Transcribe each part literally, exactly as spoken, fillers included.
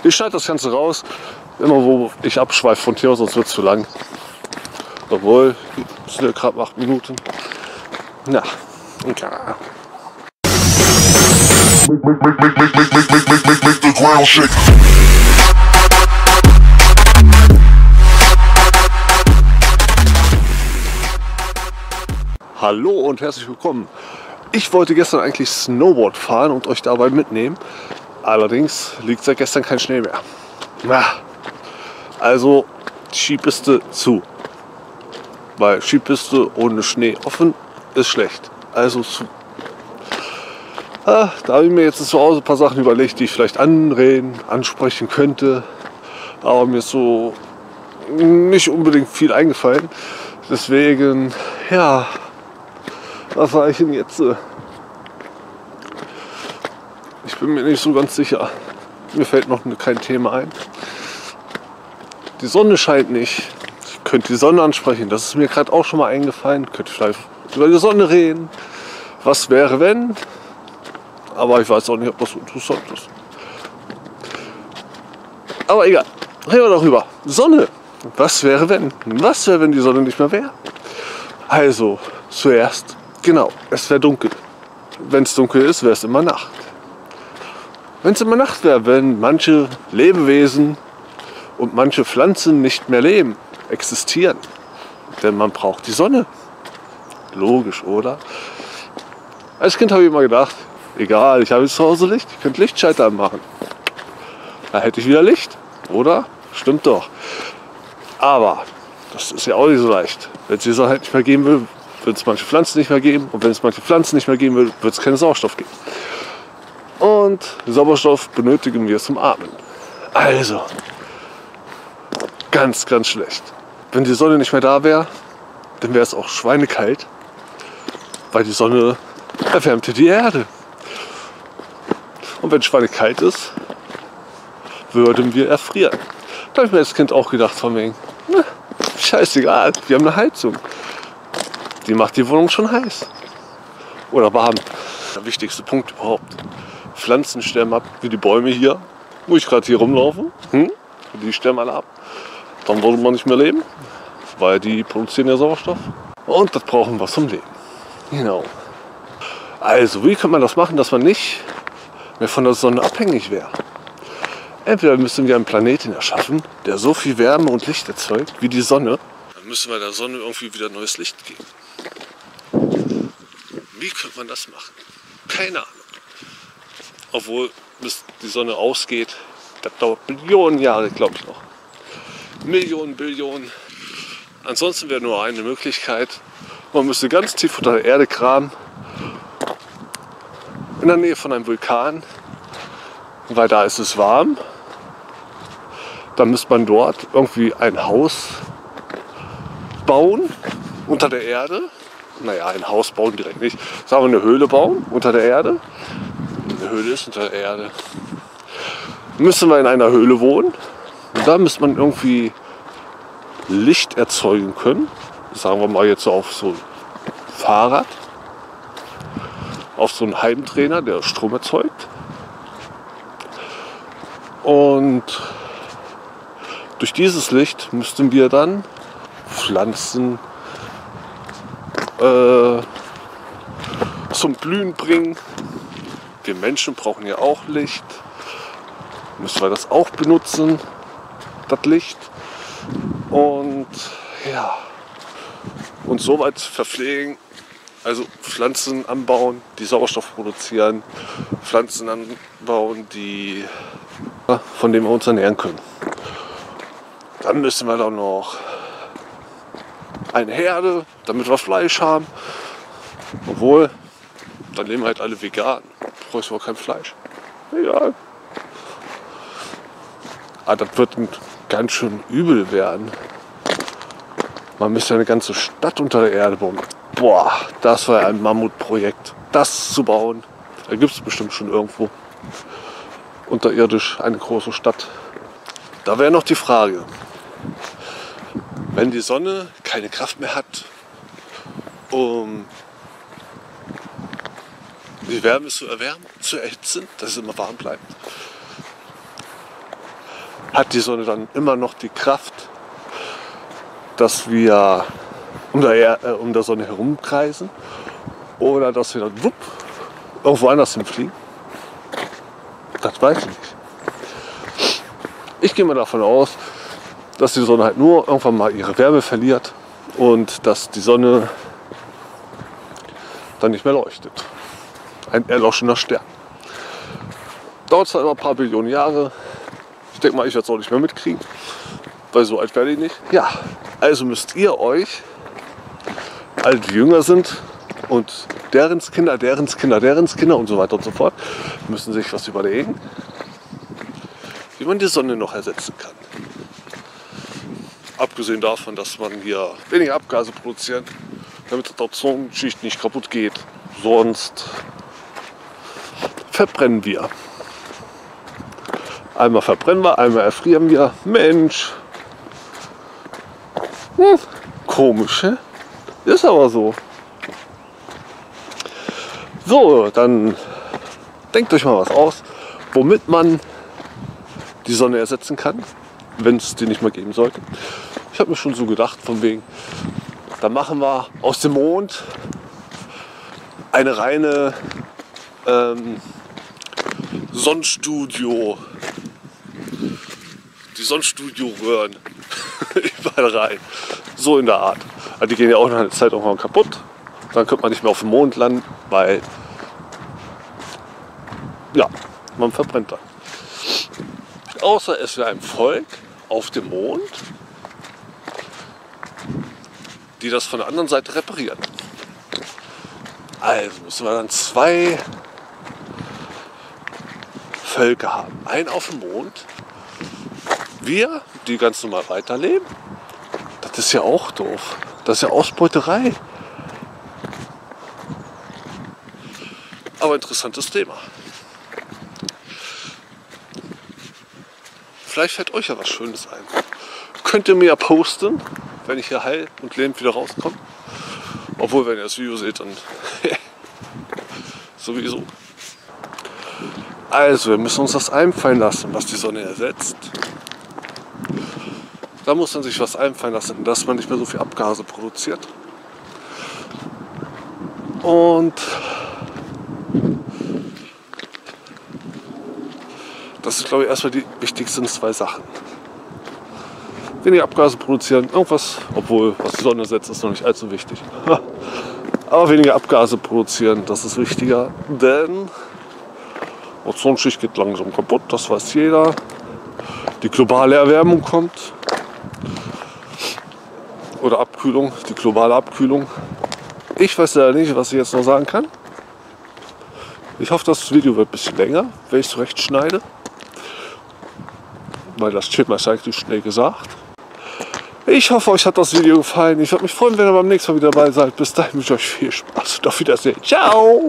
Ich schneide das Ganze raus, immer wo ich abschweife von hier, sonst wird es zu lang. Obwohl, es sind ja gerade acht Minuten. Na, okay. Hallo und herzlich willkommen. Ich wollte gestern eigentlich Snowboard fahren und euch dabei mitnehmen. Allerdings liegt seit gestern kein Schnee mehr. Na, also Skipiste zu. Weil Skipiste ohne Schnee offen ist schlecht. Also zu. Ah, da habe ich mir jetzt zu Hause ein paar Sachen überlegt, die ich vielleicht anreden, ansprechen könnte. Aber mir ist so nicht unbedingt viel eingefallen. Deswegen, ja, was war ich denn jetzt? Ich bin mir nicht so ganz sicher. Mir fällt noch kein Thema ein. Die Sonne scheint nicht. Ich könnte die Sonne ansprechen. Das ist mir gerade auch schon mal eingefallen. Könnte vielleicht über die Sonne reden. Was wäre, wenn? Aber ich weiß auch nicht, ob das so interessant ist. Aber egal. Reden wir darüber. Sonne. Was wäre, wenn? Was wäre, wenn die Sonne nicht mehr wäre? Also, zuerst, genau, es wäre dunkel. Wenn es dunkel ist, wäre es immer Nacht. Wenn es immer Nacht wäre, wenn manche Lebewesen und manche Pflanzen nicht mehr leben, existieren. Denn man braucht die Sonne. Logisch, oder? Als Kind habe ich immer gedacht, egal, ich habe jetzt zu Hause Licht, ich könnte Lichtschalter anmachen. Da hätte ich wieder Licht, oder? Stimmt doch. Aber das ist ja auch nicht so leicht. Wenn es die Sonne halt nicht mehr geben will, wird es manche Pflanzen nicht mehr geben. Und wenn es manche Pflanzen nicht mehr geben will, wird es keinen Sauerstoff geben. Und Sauerstoff benötigen wir zum Atmen. Also, ganz, ganz schlecht. Wenn die Sonne nicht mehr da wäre, dann wäre es auch schweinekalt, weil die Sonne erwärmte die Erde. Und wenn schweinekalt ist, würden wir erfrieren. Da habe ich mir als Kind auch gedacht, von wegen, na, scheißegal, wir haben eine Heizung. Die macht die Wohnung schon heiß. Oder warm. Der wichtigste Punkt überhaupt. Pflanzen sterben ab, wie die Bäume hier, wo ich gerade hier rumlaufe. Hm? Die sterben alle ab. Dann wollen wir nicht mehr leben, weil die produzieren ja Sauerstoff. Und das brauchen wir zum Leben. Genau. Also, wie kann man das machen, dass man nicht mehr von der Sonne abhängig wäre? Entweder müssen wir einen Planeten erschaffen, der so viel Wärme und Licht erzeugt wie die Sonne. Dann müssen wir der Sonne irgendwie wieder neues Licht geben. Wie könnte man das machen? Keine Ahnung. Obwohl, bis die Sonne ausgeht, das dauert Billionen Jahre, glaube ich noch. Millionen, Billionen. Ansonsten wäre nur eine Möglichkeit, man müsste ganz tief unter der Erde graben, in der Nähe von einem Vulkan, weil da ist es warm. Dann müsste man dort irgendwie ein Haus bauen unter der Erde. Naja, ein Haus bauen direkt nicht. Sagen wir eine Höhle bauen unter der Erde. Eine Höhle ist unter der Erde. Müssen wir in einer Höhle wohnen. Und da müsste man irgendwie Licht erzeugen können. Sagen wir mal jetzt so auf so ein Fahrrad. Auf so einen Heimtrainer, der Strom erzeugt. Und durch dieses Licht müssten wir dann Pflanzen äh, zum Blühen bringen. Wir Menschen brauchen ja auch Licht. Müssen wir das auch benutzen, das Licht. Und ja, und soweit verpflegen. Also Pflanzen anbauen, die Sauerstoff produzieren. Pflanzen anbauen, die, von denen wir uns ernähren können. Dann müssen wir dann noch eine Herde, damit wir Fleisch haben. Obwohl, dann leben halt alle vegan. Brauchst du auch kein Fleisch. Egal. Aber das wird ganz schön übel werden. Man müsste eine ganze Stadt unter der Erde bauen. Boah, das war ein Mammutprojekt. Das zu bauen, da gibt es bestimmt schon irgendwo unterirdisch eine große Stadt. Da wäre noch die Frage, wenn die Sonne keine Kraft mehr hat, um die Wärme zu erwärmen, zu erhitzen, dass es immer warm bleibt, hat die Sonne dann immer noch die Kraft, dass wir um der, äh, um der Sonne herumkreisen oder dass wir dann wupp, irgendwo anders hinfliegen? Das weiß ich nicht. Ich gehe mal davon aus, dass die Sonne halt nur irgendwann mal ihre Wärme verliert und dass die Sonne dann nicht mehr leuchtet. Ein erloschener Stern. Dauert zwar immer ein paar Billionen Jahre. Ich denke mal, ich werde es auch nicht mehr mitkriegen, weil so alt werde ich nicht. Ja, also müsst ihr euch, alle die jünger sind und derens Kinder, derens Kinder, derens Kinder und so weiter und so fort, müssen sich was überlegen, wie man die Sonne noch ersetzen kann. Abgesehen davon, dass man hier weniger Abgase produziert, damit die Ozonschicht nicht kaputt geht. Sonst verbrennen wir. Einmal verbrennen wir, einmal erfrieren wir. Mensch. Hm, komisch, hä? Ist aber so. So, dann denkt euch mal was aus, womit man die Sonne ersetzen kann, wenn es die nicht mehr geben sollte. Ich habe mir schon so gedacht, von wegen, da machen wir aus dem Mond eine reine ähm, Sonnenstudio, die Sonnenstudio-Röhren überall rein. So in der Art. Also die gehen ja auch nach einer Zeit irgendwann kaputt. Dann könnte man nicht mehr auf dem Mond landen, weil ja, man verbrennt dann. Außer es wäre ein Volk auf dem Mond, die das von der anderen Seite reparieren. Also müssen wir dann zwei Völker haben. Einen auf dem Mond, wir, die ganz normal weiterleben. Das ist ja auch doof. Das ist ja Ausbeuterei. Aber interessantes Thema. Vielleicht fällt euch ja was Schönes ein. Könnt ihr mir ja posten, wenn ich hier heil und lebend wieder rauskomme. Obwohl, wenn ihr das Video seht, dann sowieso. Also, wir müssen uns das einfallen lassen, was die Sonne ersetzt. Da muss man sich was einfallen lassen, dass man nicht mehr so viel Abgase produziert. Und das ist, glaube ich, erstmal die wichtigsten zwei Sachen. Weniger Abgase produzieren, irgendwas, obwohl, was die Sonne ersetzt, ist noch nicht allzu wichtig. Aber weniger Abgase produzieren, das ist wichtiger, denn Ozonschicht geht langsam kaputt, das weiß jeder. Die globale Erwärmung kommt. Oder Abkühlung, die globale Abkühlung. Ich weiß ja nicht, was ich jetzt noch sagen kann. Ich hoffe, das Video wird ein bisschen länger, wenn ich es zurecht schneide. Weil das Thema ist eigentlich schnell gesagt. Ich hoffe, euch hat das Video gefallen. Ich würde mich freuen, wenn ihr beim nächsten Mal wieder dabei seid. Bis dahin wünsche ich euch viel Spaß und auf Wiedersehen. Ciao!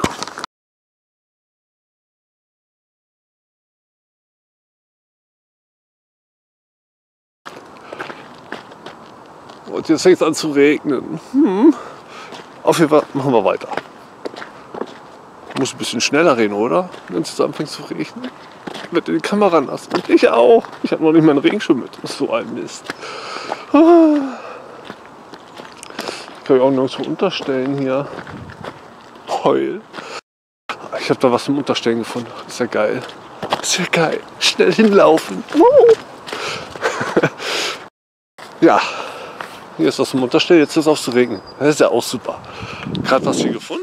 Und jetzt fängt es an zu regnen. Hm. Auf jeden Fall machen wir weiter. Muss ein bisschen schneller reden, oder? Wenn es jetzt anfängt zu regnen. Mit die Kamera nass. Und ich auch. Ich habe noch nicht meinen Regenschirm mit. Das ist so ein Mist. Ah. Ich kann mich auch nirgendwo unterstellen hier. Heul. Ich habe da was zum Unterstellen gefunden. Ist ja geil. Ist ja geil. Schnell hinlaufen. Ja. Hier ist was zum Unterstellen. Jetzt ist es auch zu regnen. Das ist ja auch super. Gerade was hier gefunden.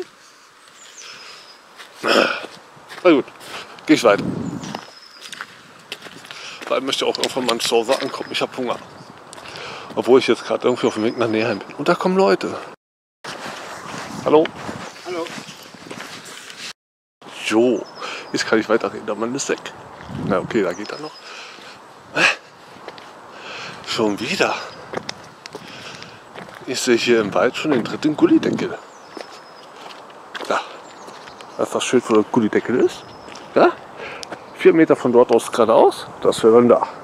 Na gut. Gehe ich weiter. Weil ich möchte auch irgendwann mal zu Hause ankommen. Ich habe Hunger. Obwohl ich jetzt gerade irgendwie auf dem Weg nach Neheim bin. Und da kommen Leute. Hallo? Hallo. Jo, jetzt kann ich weiterreden. Der Mann ist weg. Na okay, da geht er noch. Hä? Schon wieder? Ich sehe hier im Wald schon den dritten Gullideckel. Da. Das ist das Schild, wo der Gullideckel ist. Ja? Vier Meter von dort aus geradeaus. Das wäre dann da.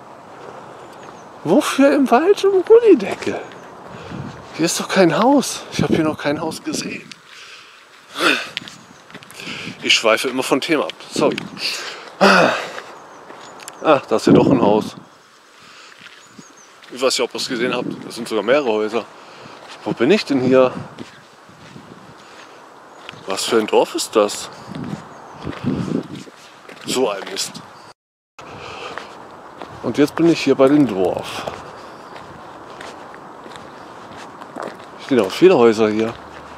Wofür im Wald ein Gullideckel? Hier ist doch kein Haus. Ich habe hier noch kein Haus gesehen. Ich schweife immer vom Thema ab. Sorry. Ah, da ist ja doch ein Haus. Ich weiß nicht, ob ihr es gesehen habt. Das sind sogar mehrere Häuser. Wo bin ich denn hier? Was für ein Dorf ist das? So ein Mist. Und jetzt bin ich hier bei dem Dorf. Stehen auch viele Häuser hier.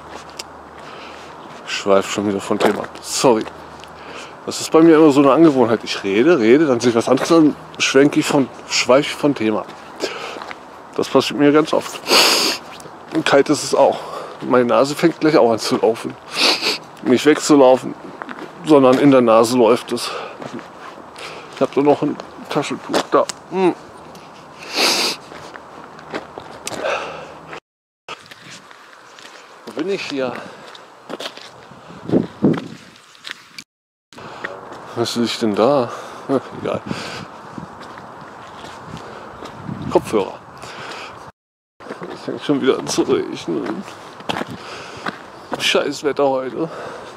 Ich schweife schon wieder von Thema ab. Sorry. Das ist bei mir immer so eine Angewohnheit. Ich rede, rede, dann sehe ich was anderes, dann schwenke ich von, schweife ich von Thema ab. Das passiert mir ganz oft. Und kalt ist es auch. Meine Nase fängt gleich auch an zu laufen. Nicht wegzulaufen, sondern in der Nase läuft es. Ich habe da noch ein Taschentuch da. Hm. Wo bin ich hier? Was ist ich denn da? Hm, egal. Kopfhörer. Es fängt schon wieder an zu regnen. Scheiß Wetter heute.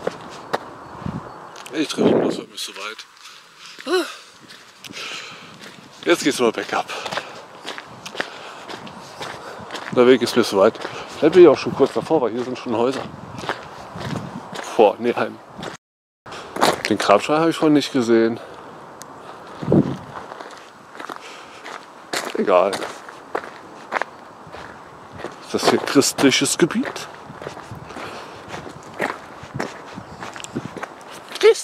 Ich drehe um, das wird nicht so weit. Jetzt geht's nur bergab. Der Weg ist mir so weit. Vielleicht bin ich auch schon kurz davor, weil hier sind schon Häuser. Vor Neheim. Den Grabstein habe ich vorhin nicht gesehen. Egal. Ist das hier christliches Gebiet? Christ.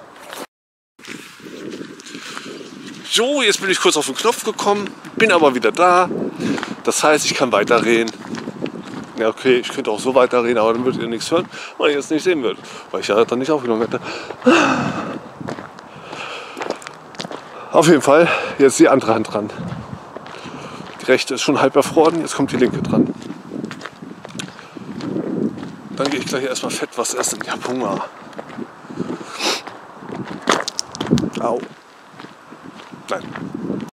So, jetzt bin ich kurz auf den Knopf gekommen, bin aber wieder da. Das heißt, ich kann weiterreden. Ja, okay, ich könnte auch so weiterreden, aber dann würdet ihr nichts hören, weil ihr es nicht sehen würdet, weil ich ja dann nicht aufgenommen hätte. Auf jeden Fall, jetzt die andere Hand dran. Die rechte ist schon halb erfroren, jetzt kommt die linke dran. Dann gehe ich gleich erstmal fett was essen. Ich habe Hunger. Au. Nein.